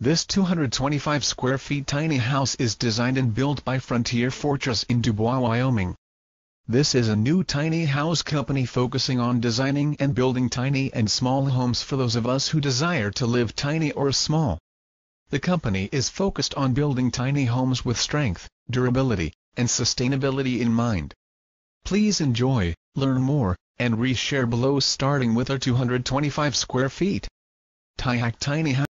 This 225 square feet tiny house is designed and built by Frontier Fortress in Dubois, Wyoming. This is a new tiny house company focusing on designing and building tiny and small homes for those of us who desire to live tiny or small. The company is focused on building tiny homes with strength, durability, and sustainability in mind. Please enjoy, learn more, and reshare below, starting with our 225 square feet tiny house.